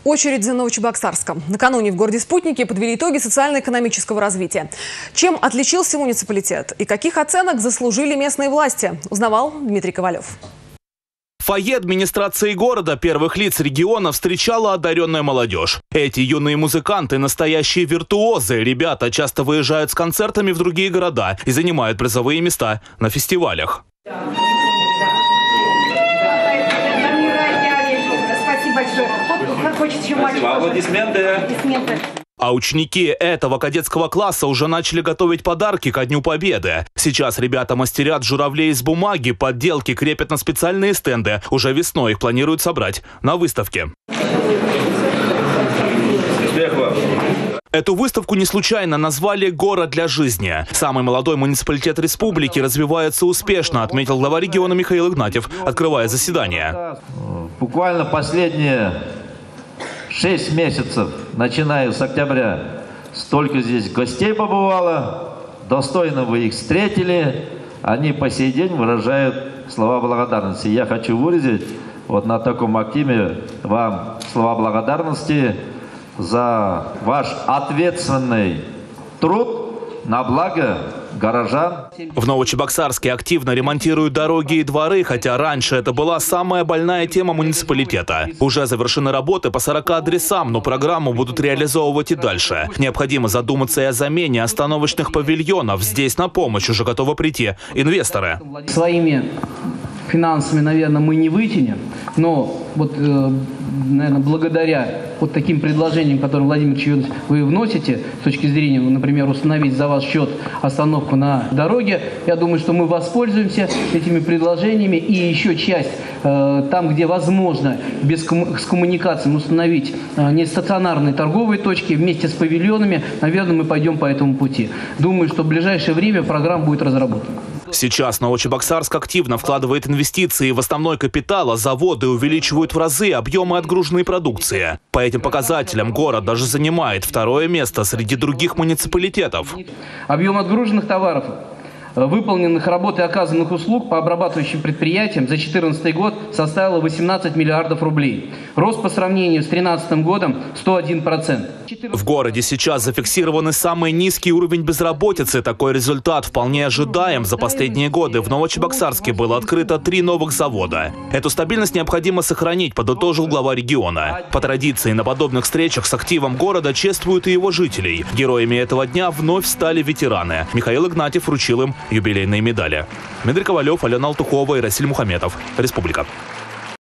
Очередь за Новочебоксарском. Накануне в городе Спутники подвели итоги социально-экономического развития. Чем отличился муниципалитет и каких оценок заслужили местные власти, узнавал Дмитрий Ковалев. В фойе администрации города первых лиц региона встречала одаренная молодежь. Эти юные музыканты – настоящие виртуозы. Ребята часто выезжают с концертами в другие города и занимают призовые места на фестивалях. Спасибо. Аплодисменты. А ученики этого кадетского класса уже начали готовить подарки ко Дню Победы. Сейчас ребята мастерят журавлей из бумаги, подделки крепят на специальные стенды. Уже весной их планируют собрать на выставке. Эту выставку не случайно назвали «Город для жизни». Самый молодой муниципалитет республики развивается успешно, отметил глава региона Михаил Игнатьев, открывая заседание. Буквально последние 6 месяцев, начиная с октября, столько здесь гостей побывало, достойно вы их встретили, они по сей день выражают слова благодарности. Я хочу выразить вот на таком активе вам слова благодарности за ваш ответственный труд на благо горожан. В Новочебоксарске активно ремонтируют дороги и дворы, хотя раньше это была самая больная тема муниципалитета. Уже завершены работы по 40 адресам, но программу будут реализовывать и дальше. Необходимо задуматься и о замене остановочных павильонов. Здесь на помощь уже готовы прийти инвесторы. Своими финансами, наверное, мы не вытянем, но вот, наверное, благодаря вот таким предложениям, которые, Владимир Ильич, вы вносите, с точки зрения, например, установить за ваш счет остановку на дороге, я думаю, что мы воспользуемся этими предложениями и еще часть, там, где возможно, с коммуникацией установить нестационарные торговые точки вместе с павильонами, наверное, мы пойдем по этому пути. Думаю, что в ближайшее время программа будет разработана. Сейчас Новочебоксарск активно вкладывает инвестиции в основной капитал, а заводы увеличивают в разы объемы отгруженной продукции. По этим показателям город даже занимает второе место среди других муниципалитетов. Объем отгруженных товаров, выполненных работ и оказанных услуг по обрабатывающим предприятиям за 2014 год составил 18 миллиардов рублей. Рост по сравнению с 2013 годом 101%. В городе сейчас зафиксирован самый низкий уровень безработицы. Такой результат вполне ожидаем. За последние годы в Новочебоксарске было открыто 3 новых завода. Эту стабильность необходимо сохранить, подытожил глава региона. По традиции на подобных встречах с активом города чествуют и его жителей. Героями этого дня вновь стали ветераны. Михаил Игнатьев вручил им юбилейные медали. Дмитрий Ковалев, Алена Алтухова и Расиль Мухаметов. Республика.